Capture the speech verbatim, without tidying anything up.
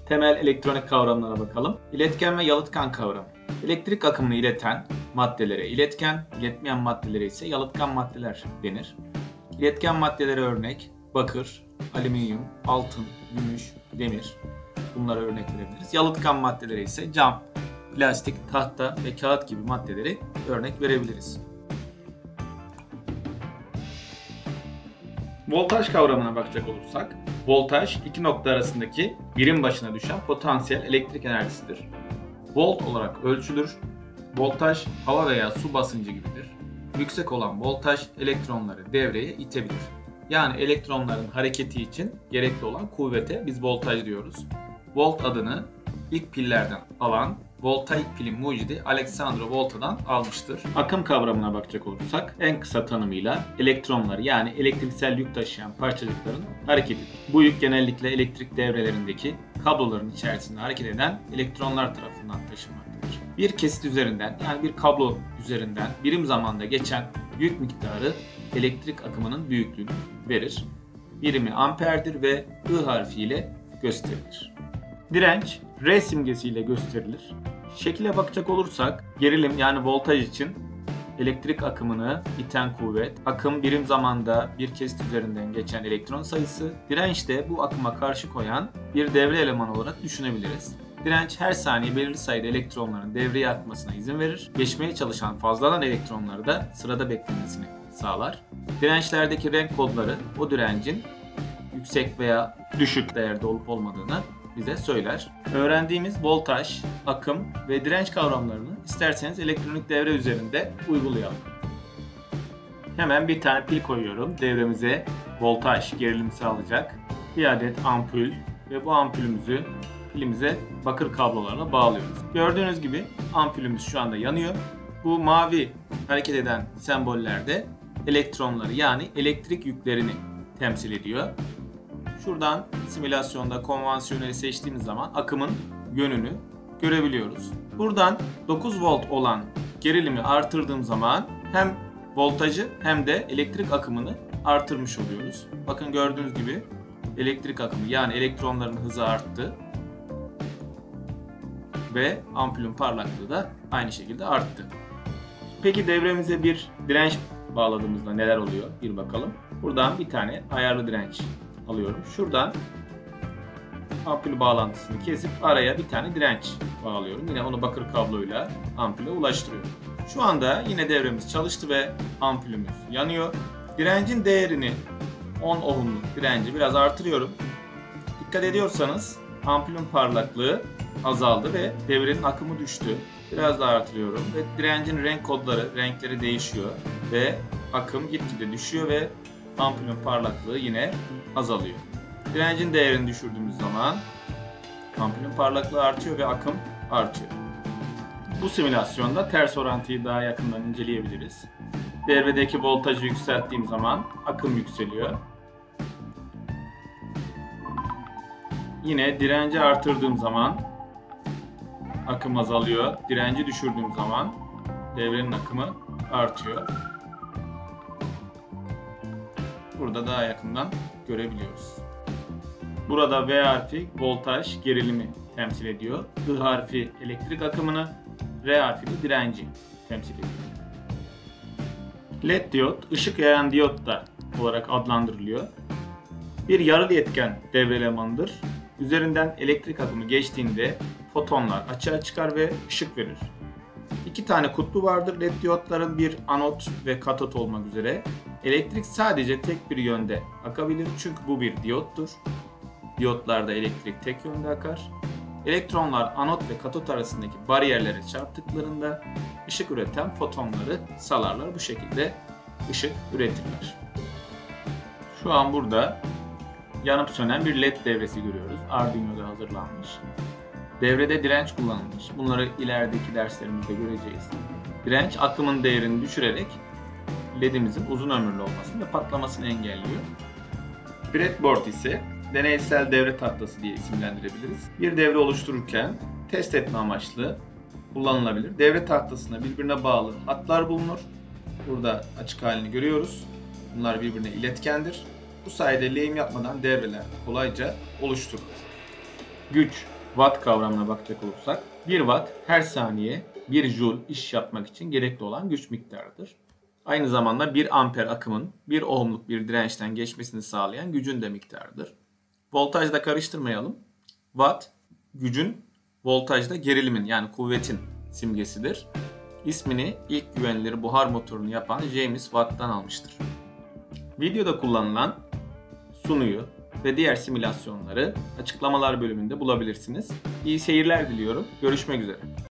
Temel elektronik kavramlara bakalım. İletken ve yalıtkan kavramı. Elektrik akımını ileten maddelere iletken, iletmeyen maddelere ise yalıtkan maddeler denir. İletken maddelere örnek bakır, alüminyum, altın, gümüş, demir. Bunlara örnek verebiliriz. Yalıtkan maddelere ise cam, plastik, tahta ve kağıt gibi maddeleri örnek verebiliriz. Voltaj kavramına bakacak olursak, voltaj iki nokta arasındaki birim başına düşen potansiyel elektrik enerjisidir. Volt olarak ölçülür. Voltaj hava veya su basıncı gibidir. Yüksek olan voltaj elektronları devreye itebilir. Yani elektronların hareketi için gerekli olan kuvvete biz voltaj diyoruz. Volt adını ilk pillerden alan voltaik pilin mucidi Alexandre Volta'dan almıştır. Akım kavramına bakacak olursak en kısa tanımıyla elektronlar yani elektriksel yük taşıyan parçacıkların hareketidir. Bu yük genellikle elektrik devrelerindeki kabloların içerisinde hareket eden elektronlar tarafından taşınmaktadır. Bir kesit üzerinden yani bir kablo üzerinden birim zamanda geçen yük miktarı elektrik akımının büyüklüğünü verir. Birimi amperdir ve I harfiyle gösterilir. Direnç R simgesiyle gösterilir. Şekile bakacak olursak gerilim yani voltaj için elektrik akımını iten kuvvet, akım birim zamanda bir kesit üzerinden geçen elektron sayısı, direnç de bu akıma karşı koyan bir devre elemanı olarak düşünebiliriz. Direnç her saniye belirli sayıda elektronların devreye akmasına izin verir. Geçmeye çalışan fazladan elektronları da sırada beklemesini sağlar. Dirençlerdeki renk kodları o direncin yüksek veya düşük değerde olup olmadığını bize söyler. Öğrendiğimiz voltaj, akım ve direnç kavramlarını isterseniz elektronik devre üzerinde uygulayalım. Hemen bir tane pil koyuyorum. Devremize voltaj gerilimi sağlayacak bir adet ampul ve bu ampulümüzü pilimize bakır kablolarla bağlıyoruz. Gördüğünüz gibi ampulümüz şu anda yanıyor. Bu mavi hareket eden semboller de elektronları yani elektrik yüklerini temsil ediyor. Şuradan simülasyonda konvansiyoneli seçtiğimiz zaman akımın yönünü görebiliyoruz. Buradan dokuz volt olan gerilimi artırdığım zaman hem voltajı hem de elektrik akımını artırmış oluyoruz. Bakın gördüğünüz gibi elektrik akımı yani elektronların hızı arttı. Ve ampulün parlaklığı da aynı şekilde arttı. Peki devremize bir direnç bağladığımızda neler oluyor? Bir bakalım. Buradan bir tane ayarlı direnç alıyorum. Şuradan ampul bağlantısını kesip araya bir tane direnç bağlıyorum. Yine onu bakır kabloyla ampule ulaştırıyorum. Şu anda yine devremiz çalıştı ve ampulümüz yanıyor. Direncin değerini on ohmluk direnci biraz artırıyorum. Dikkat ediyorsanız ampulün parlaklığı azaldı ve devrenin akımı düştü. Biraz daha artırıyorum ve direncin renk kodları, renkleri değişiyor ve akım gitgide düşüyor ve ampulün parlaklığı yine azalıyor. Direncin değerini düşürdüğümüz zaman ampulün parlaklığı artıyor ve akım artıyor. Bu simülasyonda ters orantıyı daha yakından inceleyebiliriz. Devredeki voltajı yükselttiğim zaman akım yükseliyor. Yine direnci artırdığım zaman akım azalıyor. Direnci düşürdüğüm zaman devrenin akımı artıyor. Burada daha yakından görebiliyoruz. Burada V harfi voltaj gerilimi temsil ediyor. I harfi elektrik akımını, R harfi de direnci temsil ediyor. L E D diyot, ışık yayan diyot da olarak adlandırılıyor. Bir yarılı etken devre elemanıdır. Üzerinden elektrik akımı geçtiğinde fotonlar açığa çıkar ve ışık verir. İki tane kutbu vardır L E D diyotların, bir anot ve katot olmak üzere. Elektrik sadece tek bir yönde akabilir çünkü bu bir diyottur. Diyotlarda elektrik tek yönde akar. Elektronlar anot ve katot arasındaki bariyerlere çarptıklarında ışık üreten fotonları salarlar. Bu şekilde ışık üretirler. Şu an burada yanıp sönen bir L E D devresi görüyoruz. Arduino'da hazırlanmış. Devrede direnç kullanılmış. Bunları ilerideki derslerimizde göreceğiz. Direnç akımın değerini düşürerek L E D'imizin uzun ömürlü olmasını ve patlamasını engelliyor. Breadboard ise deneysel devre tahtası diye isimlendirebiliriz. Bir devre oluştururken test etme amaçlı kullanılabilir. Devre tahtasında birbirine bağlı hatlar bulunur. Burada açık halini görüyoruz. Bunlar birbirine iletkendir. Bu sayede lehim yapmadan devreler kolayca oluşturulur. Güç Watt kavramına bakacak olursak, bir watt her saniye bir joule iş yapmak için gerekli olan güç miktarıdır. Aynı zamanda bir amper akımın bir ohmluk bir dirençten geçmesini sağlayan gücün de miktarıdır. Voltajla karıştırmayalım. Watt gücün voltajda gerilimin yani kuvvetin simgesidir. İsmini ilk güvenilir buhar motorunu yapan James Watt'tan almıştır. Videoda kullanılan sunuyu ve diğer simülasyonları açıklamalar bölümünde bulabilirsiniz. İyi seyirler diliyorum. Görüşmek üzere.